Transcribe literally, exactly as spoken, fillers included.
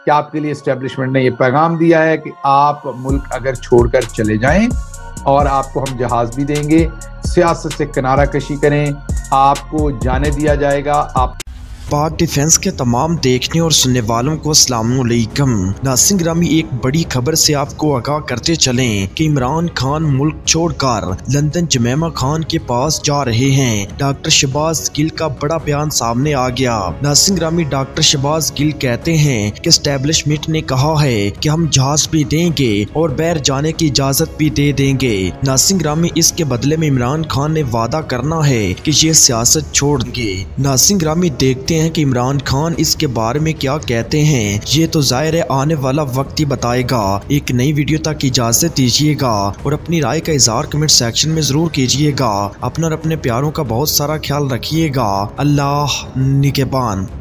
कि आपके लिए इस्टेब्लिशमेंट ने ये पैगाम दिया है कि आप मुल्क अगर छोड़कर चले जाएं और आपको हम जहाज भी देंगे, सियासत से किनारा कशी करें, आपको जाने दिया जाएगा। आप पाक डिफेंस के तमाम देखने और सुनने वालों को अस्सलाम वालेकुम। नाज़रीन ग्रामी, एक बड़ी खबर से आपको आगाह करते चलें कि इमरान खान मुल्क छोड़कर लंदन जमैमा खान के पास जा रहे हैं। डॉक्टर शहबाज गिल का बड़ा बयान सामने आ गया। नाज़रीन ग्रामी, डॉक्टर शहबाज गिल कहते हैं कि एस्टेब्लिशमेंट ने कहा है कि हम जहाज भी देंगे और बाहर जाने की इजाजत भी दे देंगे। नाज़रीन ग्रामी, इसके बदले में इमरान खान ने वादा करना है कि ये सियासत छोड़ देंगे। नाज़रीन ग्रामी, देखते हैं कि इमरान खान इसके बारे में क्या कहते हैं। ये तो जाहिर है आने वाला वक्त ही बताएगा। एक नई वीडियो तक इजाजत दीजिएगा और अपनी राय का इजहार कमेंट सेक्शन में जरूर कीजिएगा। अपना और अपने प्यारों का बहुत सारा ख्याल रखिएगा। अल्लाह निगहबान।